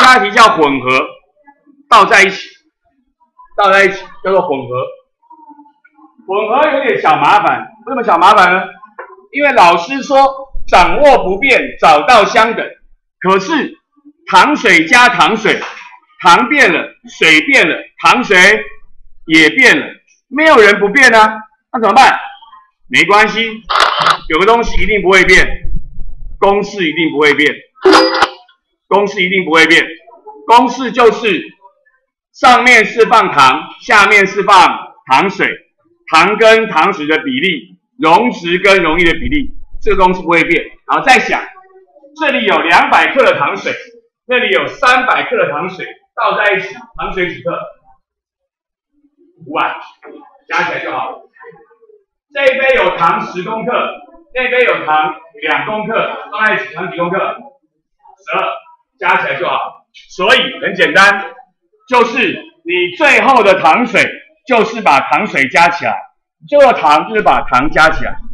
下一题叫混合，倒在一起叫做混合。混合有点小麻烦，为什么小麻烦呢？因为老师说掌握不变，找到相等。可是糖水加糖水，糖变了，水变了，糖水也变了，没有人不变啊，那怎么办？没关系，有个东西一定不会变，公式一定不会变，公式一定不会变，公式就是上面是放糖，下面是放糖水，糖跟糖水的比例，溶质跟溶液的比例，这个公式不会变。然后再想，这里有200克的糖水，那里有300克的糖水，倒在一起，糖水几克？500，加起来就好了。这一杯有糖10公克，那杯有糖2公克，放在一起糖几公克？12，加起来就好。所以很简单，就是你最后的糖水就是把糖水加起来，最后的糖就是把糖加起来，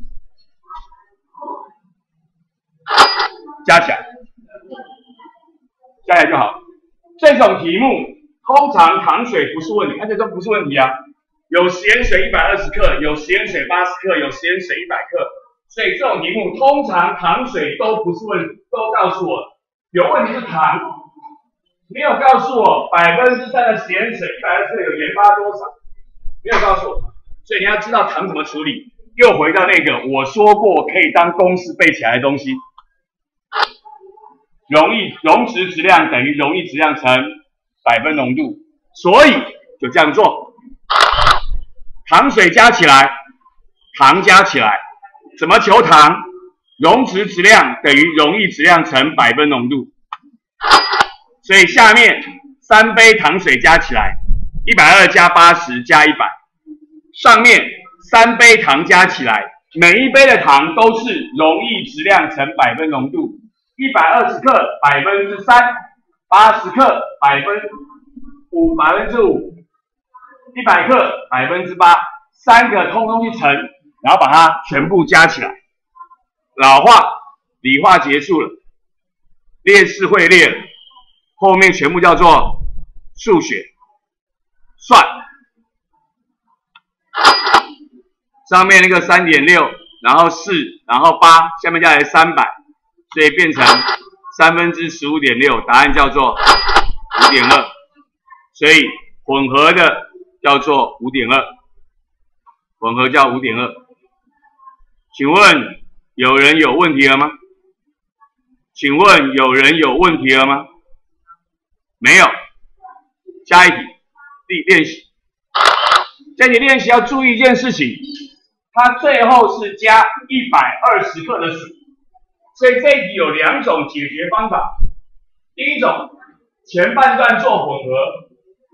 加起来就好。这种题目通常糖水不是问题，而且都不是问题啊。有食盐水120克，有食盐水80克，有食盐水100克，所以这种题目通常糖水都不是问题，都告诉我有问题是糖，没有告诉我3%的食盐水120克有盐巴多少，没有告诉我，所以你要知道糖怎么处理。又回到那个我说过可以当公式背起来的东西，溶质质量等于溶液质量乘百分浓度，所以就这样做。糖水加起来，糖加起来，怎么求糖？溶质质量等于溶液质量乘百分浓度。所以下面3杯糖水加起来，120加80加100。上面3杯糖加起来，每一杯的糖都是溶液质量乘百分浓度。120克3%， 80克5%， 100克8%，3个通通去乘，然后把它全部加起来。老化、理化结束了，列式会列了，后面全部叫做数学算。上面那个3.6，然后4，然后8，下面加来300，所以变成15.6，答案叫做5.2。所以混合的叫做5.2，混合叫5.2。请问有人有问题了吗？请问有人有问题了吗？没有。下一题，练习。这题练习要注意一件事情，它最后是加120克的水，所以这一题有2种解决方法。第一种，前半段做混合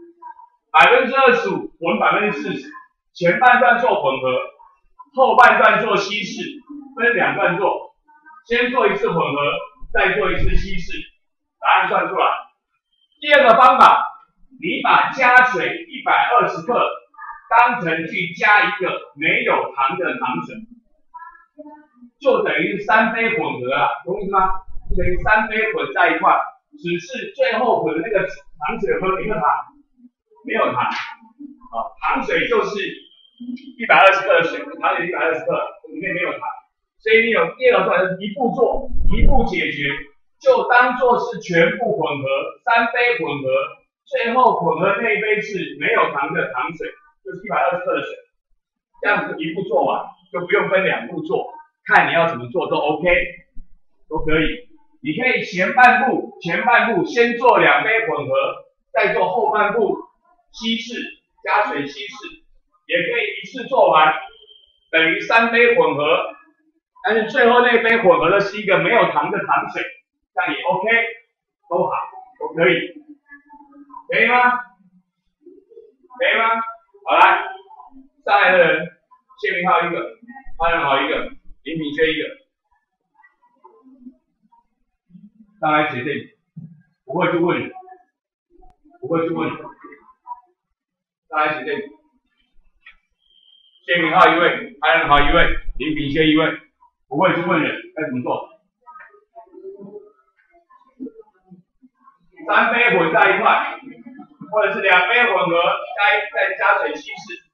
，25%混40%，前半段做混合，后半段做稀释，分2段做，先做一次混合，再做一次稀释，答案算出来。第二个方法，你把加水120克当成去加一个没有糖的糖水，就等于3杯混合啊，懂意思吗？等于3杯混在一块，只是最后混的那个糖水和有没有糖？没有糖，糖水就是120克的水，糖水120克，里面没有糖，所以你有第二个一步做，一步解决，就当做是全部混合，3杯混合，最后混合那一杯是没有糖的糖水，就是120克的水，这样子一步做完，就不用分2步做，看你要怎么做都 OK， 都可以。你可以前半部先做2杯混合，再做后半部稀释，加水稀释，也可以一次做完，等于3杯混合，但是最后那杯混合的是一个没有糖的糖水，这样也 OK， 都好，都可以，可以吗？可以吗？好，来，上来的人，谢明浩1个，潘仁豪1个，林品轩1个，上来写这个，不会就问你，不会就问你。上来写这个，谢明浩1位，潘仁豪1位，林品轩1位，不会就问人该怎么做。 3杯混在一块，或者是2杯混合再加水稀释。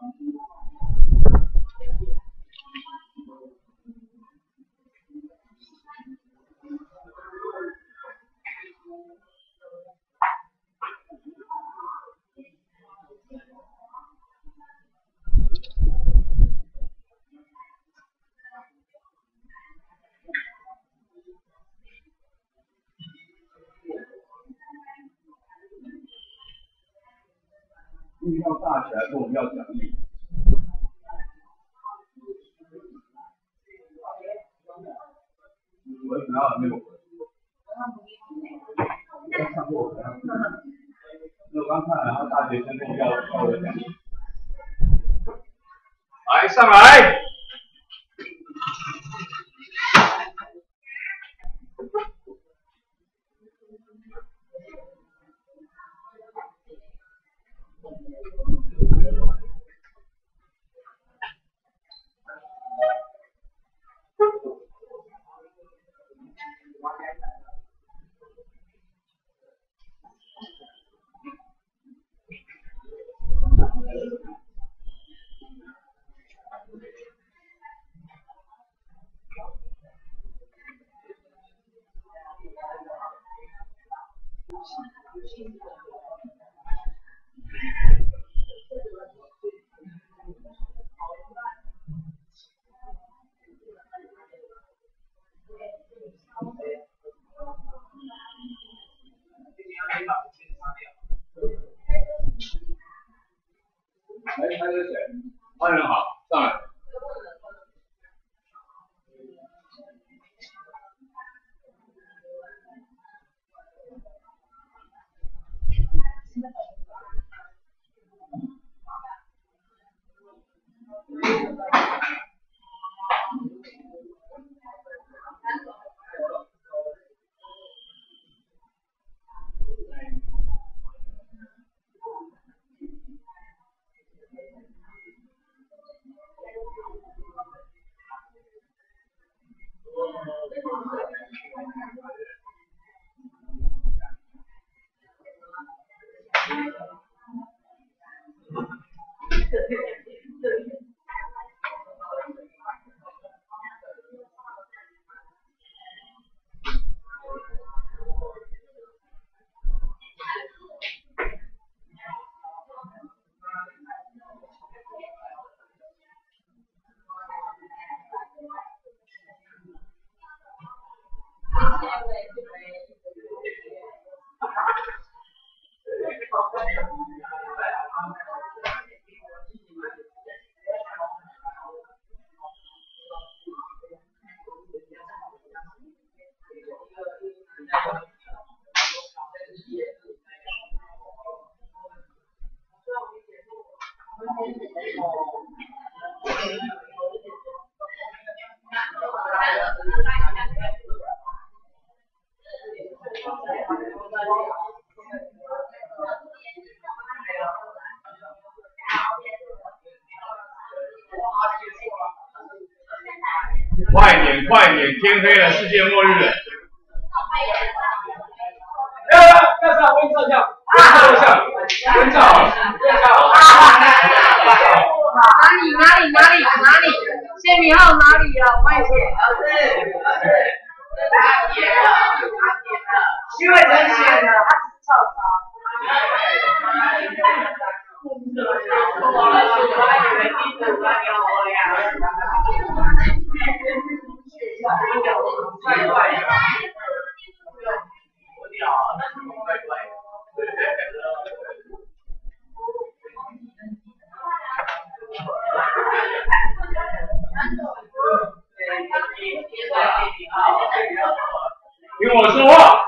力要大起来，跟我们要奖励。我主要没有。上过，那我刚看，然后大学生跟我要我奖励。来，上来。来，开始选，安人好，上来。快点，快点，天黑了，世界末日了。要照，我给你照相，照相，跟照，跟照。 哪里？谢明浩哪里了？快写。 他写了。 徐伟成写的，他只是照抄。 听我说话。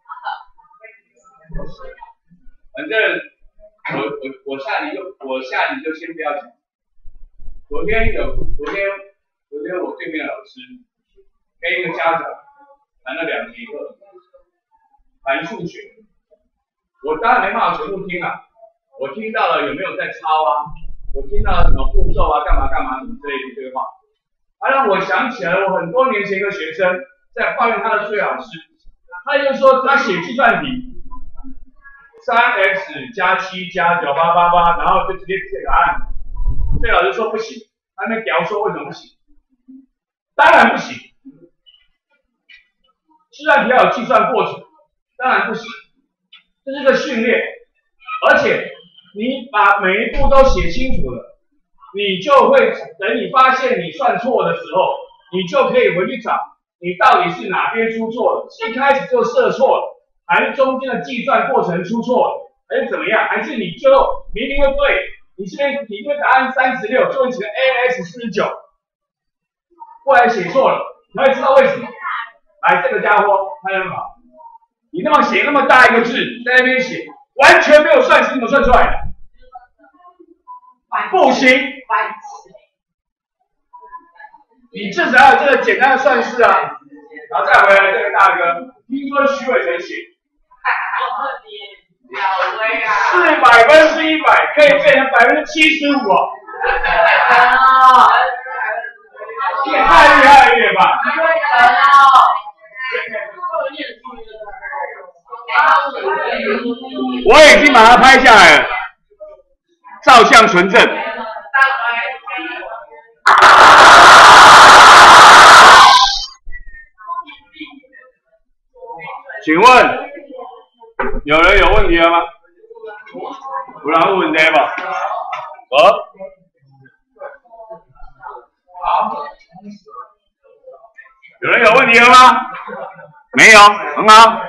反正我下集就先不要讲。昨天我对面老师跟一个家长谈了2节课，谈数学。我当然没办法全部听啊，我听到了有没有在抄啊？我听到了什么步骤啊，干嘛什么之类的对话，他让我想起来我很多年前一个学生在抱怨他的数学老师，他就说他写计算题 3x 加7加9888，然后就直接写答案。所以老师说不行，他那屌说为什么不行？当然不行。计算题要有计算过程，当然不行。这是个训练，而且你把每一步都写清楚了，你就会等你发现你算错的时候，你就可以回去找你到底是哪边出错了，是一开始就设错了，还是中间的计算过程出错了，还是怎么样？还是你最后明明就对，你这边答案36，就会写个 AS49， 过来写错了，你会知道为什么？来，这个家伙看到没有？你那么写那么大一个字，在那边写，完全没有算式，怎么算出来的？不行，你至少要有这个简单的算式啊。然后再回来这个大哥，听说徐伟成写，是100%，可以变成75%哦。也太厉害了一点吧！我已经把它拍下来了，照相存证。请问有人有问题了吗？有人问题吧？有人有问题了吗？没有，很好。